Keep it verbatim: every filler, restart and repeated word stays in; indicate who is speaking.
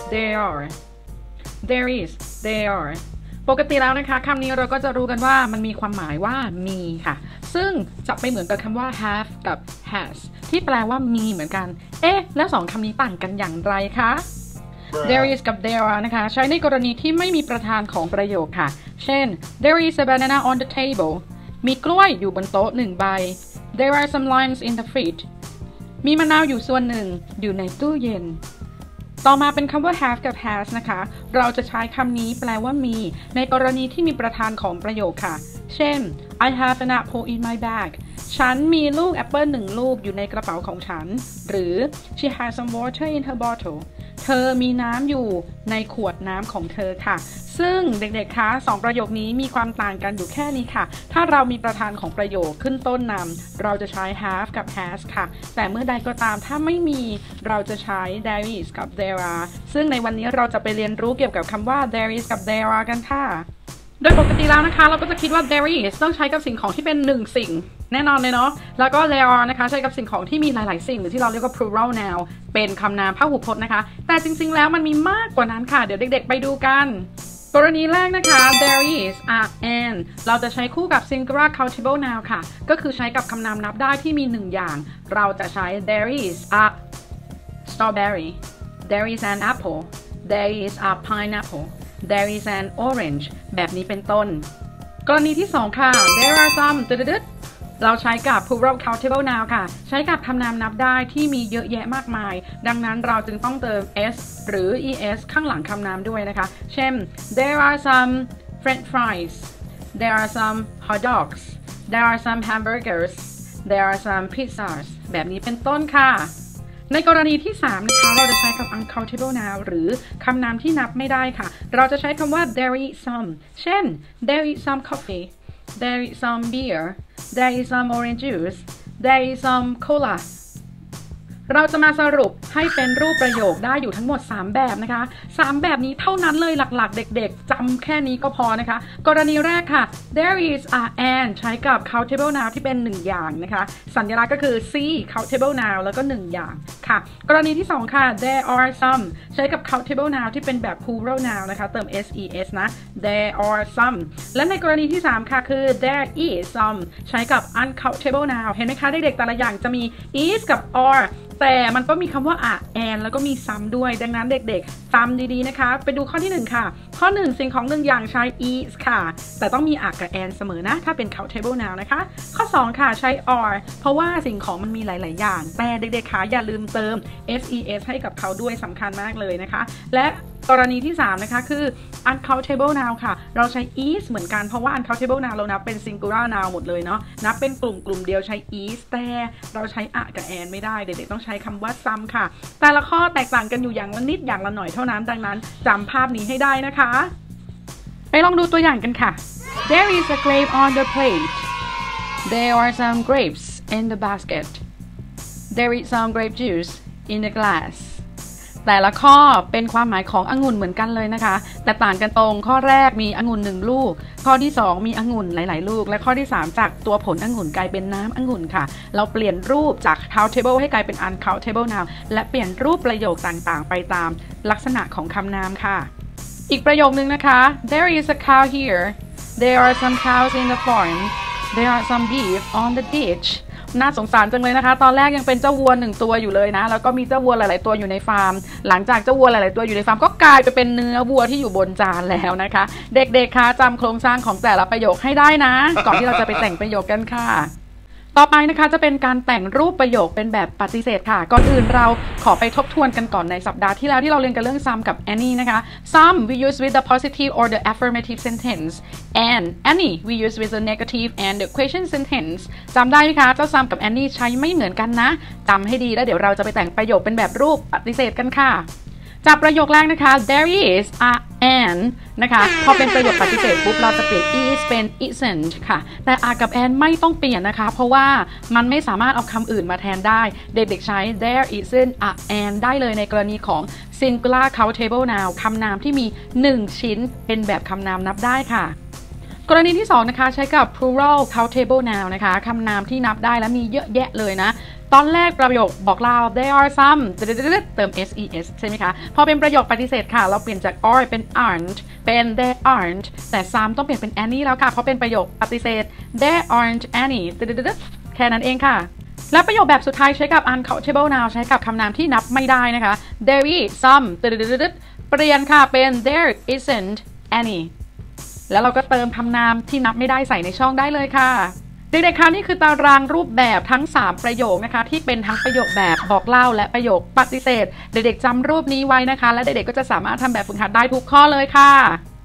Speaker 1: they are there is they are ปกติแล้วนะคะคำนี้เราก็จะรู้กันว่ามันมีความหมายว่ามีค่ะซึ่งจะไปเหมือนกับคำว่า have กับ has ที่แปลว่ามีเหมือนกันเอ๊ะแล้วสองคำนี้ต่างกันอย่างไรคะ there is กับ there are นะคะใช้ในกรณีที่ไม่มีประธานของประโยคค่ะเช่น there is a banana on the table มีกล้วยอยู่บนโต๊ะหนึ่งใบ there are some limes in the fridge มีมะนาวอยู่ส่วนหนึ่งอยู่ในตู้เย็นต่อมาเป็นคำว่า have กับ has นะคะเราจะใช้คำนี้แปลว่ามีในกรณีที่มีประธานของประโยคค่ะเช่น I have an apple in my bag ฉันมีลูกแอปเปิลหนึ่งลูกอยู่ในกระเป๋าของฉันหรือ she has some water in her bottle เธอมีน้ำอยู่ในขวดน้ำของเธอค่ะซึ่งเด็กๆคะสองประโยคนี้มีความต่างกันอยู่แค่นี้ค่ะถ้าเรามีประธานของประโยคขึ้นต้นนำเราจะใช้ have กับ has ค่ะแต่เมื่อใดก็ตามถ้าไม่มีเราจะใช้ there is กับ there are ซึ่งในวันนี้เราจะไปเรียนรู้เกี่ยวกับคำว่า there is กับ there are กันค่ะโดยปกติแล้วนะคะเราก็จะคิดว่า there is ต้องใช้กับสิ่งของที่เป็นหนึ่งสิ่งแน่นอนเลยเนาะแล้วก็ there are นะคะใช้กับสิ่งของที่มีหลายๆสิ่งหรือที่เราเรียกว่า plural noun เป็นคำนามพหูพจน์นะคะแต่จริงๆแล้วมันมีมากกว่านั้นค่ะเดี๋ยวเด็กๆไปดูกันกรณีแรกนะคะ there is a an เราจะใช้คู่กับ singular countable noun ค่ะก็คือใช้กับคำนามนับได้ที่มีหนึ่งอย่างเราจะใช้ there is a strawberry there is an apple there is a pineapple there is an orange แบบนี้เป็นต้นกรณีที่สองค่ะ there are some ตึ๊ดๆเราใช้กับ plural countable noun ค่ะใช้กับคำนามนับได้ที่มีเยอะแยะมากมายดังนั้นเราจึงต้องเติม s หรือ es ข้างหลังคำนามด้วยนะคะเช่น there are some french fries there are some hot dogs there are some hamburgers there are some pizzas แบบนี้เป็นต้นค่ะในกรณีที่สามนะคะเราจะใช้คำ uncountable noun หรือคำนามที่นับไม่ได้ค่ะเราจะใช้คำว่า there is some เช่น there is some coffee there is some beer there is some orange juice there is some cola เราจะมาสรุปให้เป็นรูปประโยคได้อยู่ทั้งหมดสามแบบนะคะสามแบบนี้เท่านั้นเลยหลักๆเด็กๆจำแค่นี้ก็พอนะคะกรณีแรกค่ะ there is a an ใช้กับ countable noun ที่เป็นหนึ่งอย่างนะคะสัญลักษณ์ก็คือ see countable noun แล้วก็หนึ่งอย่างค่ะกรณีที่สองค่ะ there are some ใช้กับ countable noun ที่เป็นแบบ plural noun นะคะเติม ses นะ there are some และในกรณีที่สามค่ะคือ there is some ใช้กับ uncountable noun เห็นไหมคะเด็กๆแต่ละอย่างจะมี is กับ areแต่มันก็มีคำว่า a and แล้วก็มี some ด้วยดังนั้นเด็กๆจำดีๆนะคะไปดูข้อที่หนึ่งค่ะข้อหนึ่งสิ่งของหนึ่งอย่างใช้ is ค่ะแต่ต้องมี a กับ and เสมอนะถ้าเป็น countable noun นะคะข้อสองค่ะใช้ are เพราะว่าสิ่งของมันมีหลายๆอย่างแต่เด็กๆค่ะอย่าลืมเติม ses ให้กับเขาด้วยสำคัญมากเลยนะคะและกรณีที่สามนะคะคือ uncountable noun ค่ะเราใช้ is เหมือนกันเพราะว่า uncountable noun เรานับเป็น singular noun หมดเลยเนาะนับเป็นกลุ่มกลุ่มเดียวใช้ is แต่เราใช้ a กับ and ไม่ได้เด็กๆต้องใช้คำว่า some ค่ะแต่ละข้อแตกต่างกันอยู่อย่างละนิดอย่างละหน่อยเท่านั้นดังนั้นจำภาพนี้ให้ได้นะคะไปลองดูตัวอย่างกันค่ะ There is a grape on the plate There are some grapes in the basket There is some grape juice in the glassแต่ละข้อเป็นความหมายขององุ่นเหมือนกันเลยนะคะแต่ต่างกันตรงข้อแรกมีองุ่นหนึ่งลูกข้อที่สองมีองุ่นหลายๆลูกและข้อที่สามจากตัวผลองุ่นกลายเป็นน้ำองุ่นค่ะเราเปลี่ยนรูปจาก countable ให้กลายเป็น uncountable noun และเปลี่ยนรูปประโยคต่างๆไปตามลักษณะของคำนามค่ะอีกประโยคนึงนะคะ There is a cow here There are some cows in the farm There are some beef on the ditchน่าสงสารจังเลยนะคะตอนแรกยังเป็นเจ้าวัวหนึ่งตัวอยู่เลยนะแล้วก็มีเจ้าวัวหลายๆตัวอยู่ในฟาร์มหลังจากเจ้าวัวหลายๆตัวอยู่ในฟาร์มก็กลายไปเป็นเนื้อวัวที่อยู่บนจานแล้วนะคะเด็กๆคะจำโครงสร้างของแต่ละประโยคให้ได้นะก่อนที่เราจะไปแต่งประโยคกันค่ะต่อไปนะคะจะเป็นการแต่งรูปประโยคเป็นแบบปฏิเสธค่ะก่อนอื่นเราขอไปทบทวนกันก่อนในสัปดาห์ที่แล้วที่เราเรียนกันเรื่อง some กับ any นะคะ some we use with the positive or the affirmative sentence and any we use with the negative and the question sentence จำได้ไหมคะเจ้า some กับ any ใช้ไม่เหมือนกันนะจำให้ดีแล้วเดี๋ยวเราจะไปแต่งประโยคเป็นแบบรูปปฏิเสธกันค่ะจากประโยคแรกนะคะ there is a an นะคะพอเป็นประโยคปฏิเสธปุ๊บเราจะเปลี่ยน is เป็น isn't ค่ะแต่ a กับ an ไม่ต้องเปลี่ยนนะคะเพราะว่ามันไม่สามารถเอาคำอื่นมาแทนได้เด็กๆใช้ there isn't a an ได้เลยในกรณีของ singular countable noun คำนามที่มีหนึ่งชิ้นเป็นแบบคำนามนับได้ค่ะกรณีที่สองนะคะใช้กับ plural countable noun นะคะคำนามที่นับได้และมีเยอะแยะเลยนะตอนแรกประโยคบอกเล่า there are some เติม ses ใช่ไหมคะพอเป็นประโยคปฏิเสธค่ะเราเปลี่ยนจาก are เป็น aren't เป็น there aren't แต่ some ต้องเปลี่ยนเป็น any แล้วค่ะเพราะเป็นประโยคปฏิเสธ there aren't any แค่นั้นเองค่ะและประโยคแบบสุดท้ายใช้กับ uncountable noun ใช้กับคำนามที่นับไม่ได้นะคะ there is some เปลี่ยนค่ะเป็น there isn't any แล้วเราก็เติมคำนามที่นับไม่ได้ใส่ในช่องได้เลยค่ะเด็กๆคะนี่คือตารางรูปแบบทั้งสามประโยคนะคะที่เป็นทั้งประโยคแบบบอกเล่าและประโยคปฏิเสธเด็กๆจำรูปนี้ไว้นะคะและเด็กๆก็จะสามารถทำแบบฝึกหัดได้ทุกข้อเลยค่ะ